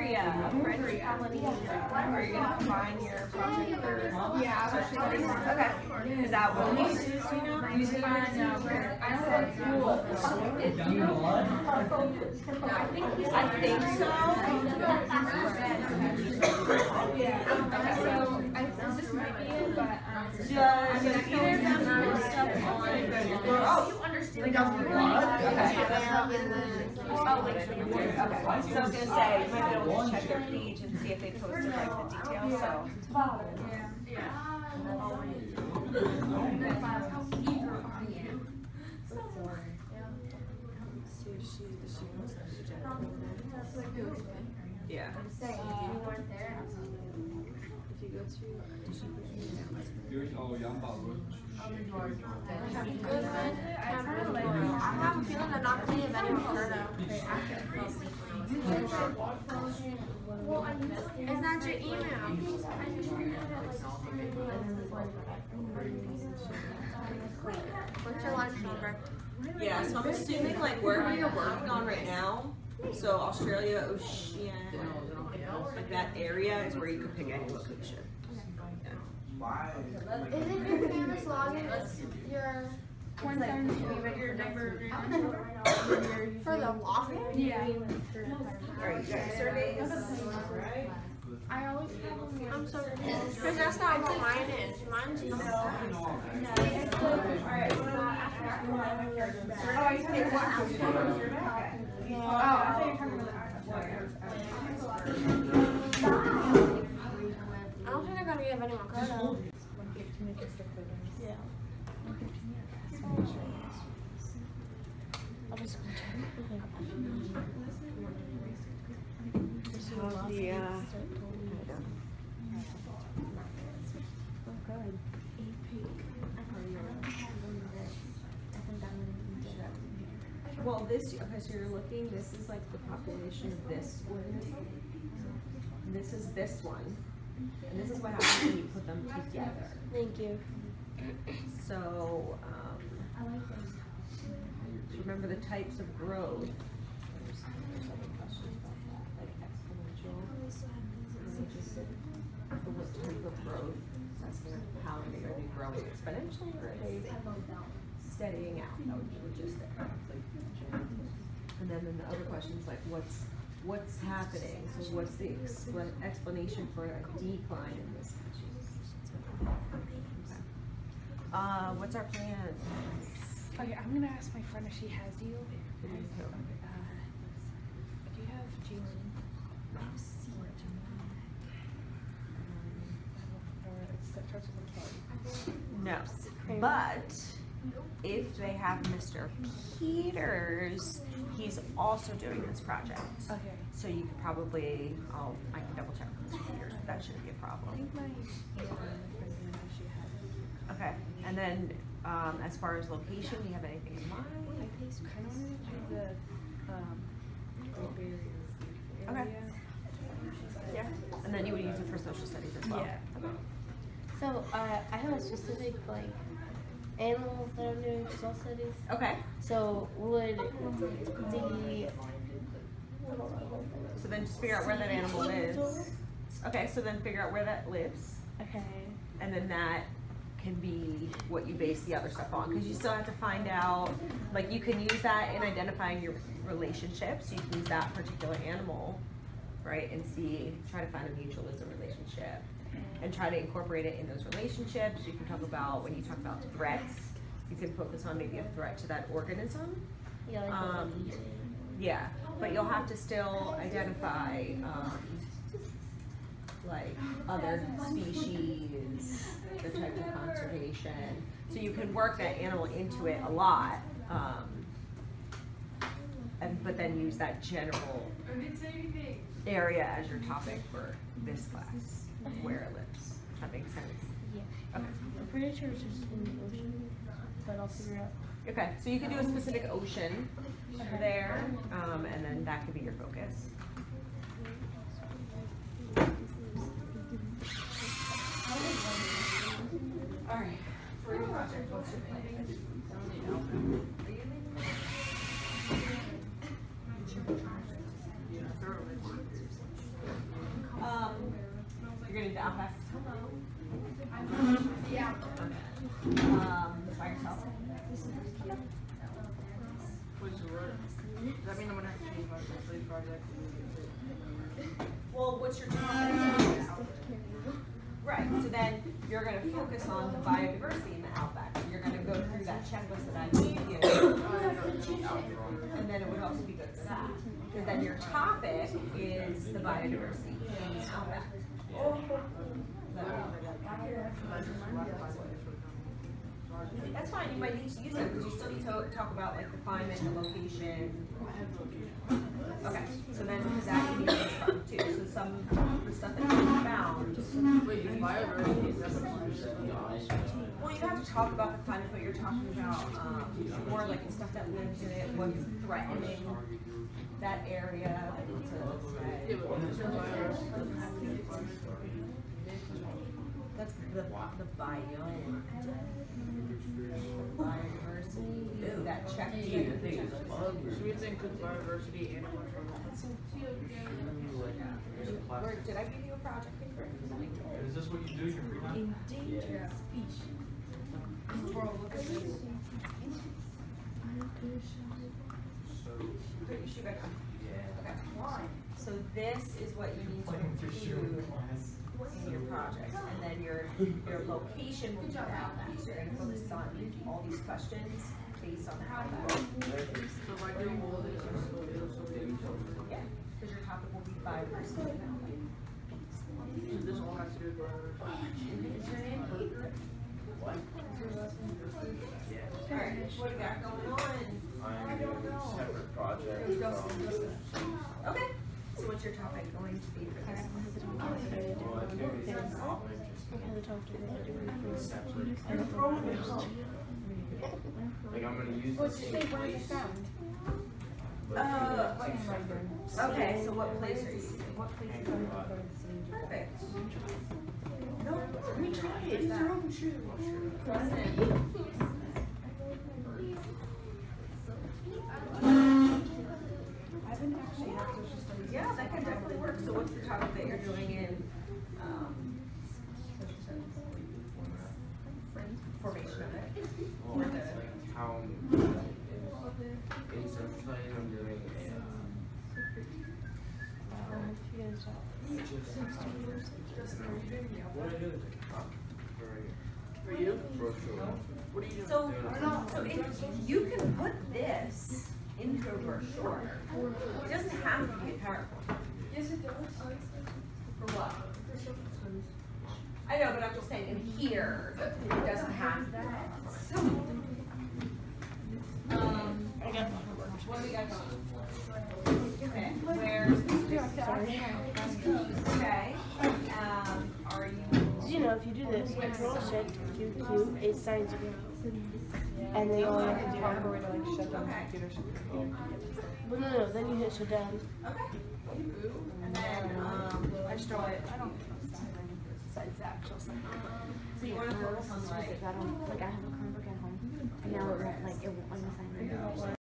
Algeria, French Polynesia. Are you gonna combine your project for social studies? Okay. Is that what you use? I think so. Does either of them do stuff on? Oh, you understand. Okay. Okay. So I was gonna say, you might be able to check their page and see if they posted like the details. So. Yeah. If you go to, Here's all young Good. I have a feeling I'm not going to have anyone heard of. It's not your email. What's your lunch number? yeah, so I'm assuming like wherever you're working on right now, so Australia, Oceania, like that area is where you could pick any location. Isn't your famous login your number for the login? Yeah. Alright, you got your surveys? I always have them. I'm so confused. Because that's not what mine is. Mine's Oh, I think it's one. Oh, I think you're talking about I don't think I'm going to give anyone credit. Yeah. Well, this, okay, so you're looking, this is like the population of this organism. This is this one. And this is what happens when you put them together. Thank you. So, remember the types of growth. There's other questions about that, like exponential. So what type of growth? That's how are they going to be growing exponentially, or are they steadying out? That would be logistic. And then the other questions like what's happening? So what's the explanation for a decline in this species? Okay. What's our plan? Okay, I'm gonna ask my friend if she has you. Do you have Jalen? No, but if they have Mr. Peters, he's also doing this project. Okay. So you could probably, I can double check with Mr. Peters, but that shouldn't be a I problem. think my friend she has it. Okay, and then as far as location, do you have anything in mind? I kind of want to do the Great Barrier Reef Okay. area. Yeah, and then you would use it for social studies as well. Yeah. Okay. So, I have a specific, like, animals that I'm doing social studies. Okay, So, would the... so then just figure out where that animal is. Okay, so then figure out where that lives, Okay. and then that can be what you base the other stuff on, because you still have to find out, like you can use that in identifying your relationships. You can use that particular animal, right, and try to find a mutualism relationship, and try to incorporate it in those relationships. You can talk about, when you talk about threats, you can focus on maybe a threat to that organism. Yeah, like Yeah, but you'll have to still identify like other species, the type of conservation. So you can work that animal into it a lot, but then use that general area as your topic for this class, where it lives. Does that make sense? Yeah. Okay. I'm pretty sure it's just in the ocean, but I'll figure out. Okay, so you can do a specific ocean there, and then that could be your focus. All right, for your project, what's your plan? gonna do the Outback. Yeah. By yourself. Which word? Does that mean I'm gonna have to change my sleep project? Well, what's your topic? Right, so then you're gonna focus on the biodiversity in the Outback. You're gonna go through that checklist that I gave you. And then it would also be good for that. Because then your topic is the biodiversity in the Outback. That's fine, you might need to use them, because you still need to talk about like the climate, the location. Okay, so then, because that you need to stuff too, so some of the stuff that you found. Wait, biodiversity is Well, you have to talk about the climate, but you're talking about, more like the stuff that lives in it, what's threatening that area, like what's that's the biome. Biodiversity, that check. So we think good biodiversity animal control. Did I give you a project paper? Is this what you do in your free time? Endangered species. So, You should back up. yeah. Okay. So this is what you need to include in your project, and then your location will be that. So you're going to focus on all these questions based on the Outback. So if I do all this, it'll still be. Yeah, because your topic will be biodiversity in the Outback. So this all has to do with biodiversity. All right, what do you got going on? I'm doing a separate project from Okay, so what's your topic going to be for this? well, I'm doing this topic just separate. Like I'm gonna use the same place. Okay, so what place are you using? What place are you using? Perfect. No, we tried it. It's your own shoe. I've been actually at social studies. Yeah, that could definitely work. So what's the topic that you're doing in, formation of it? Well, it's like how in social studies I'm doing what I do is like For you? brochure. What are you doing? So if you can put this into a brochure, it doesn't have to be a PowerPoint. Yes, it does. For what? I know, but I'm just saying in here, it doesn't have that. What do we got going? Okay, where's okay, are you? Did you know if you do this, Control Shift QQ, it signs you. And then you only have to do Find a way to like shut down the Okay. computer. well, no, then you hit shut down. Okay. And then, I just don't, I don't besides that, actual so you want to focus on like, I have a Chromebook at home, and now it won't, like, it won't let me sign in.